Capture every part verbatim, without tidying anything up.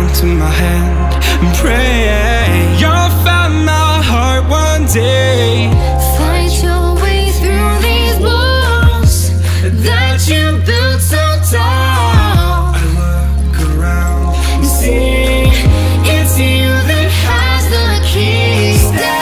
to my hand and pray you'll find my heart one day. Find your way through these walls that you built so tall. I look around and see It's you that has the key.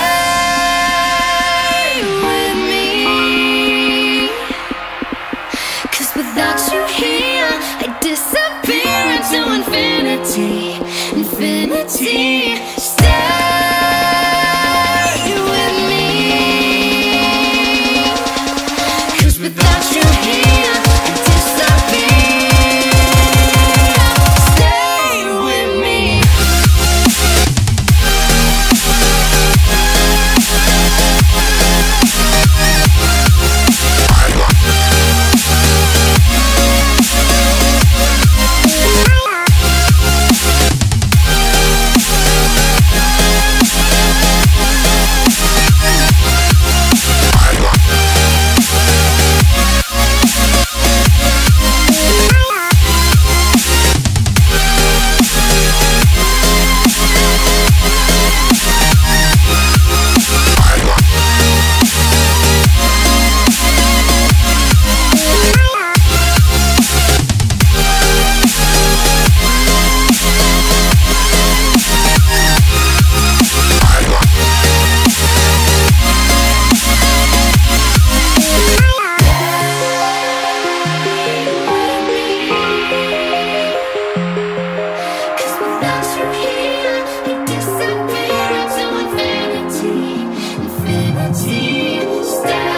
Stay with me, 'cause without you here I disappear into infinity, infinity. Stay with me, 'cause without you here I disappear. Stay with me. Stay.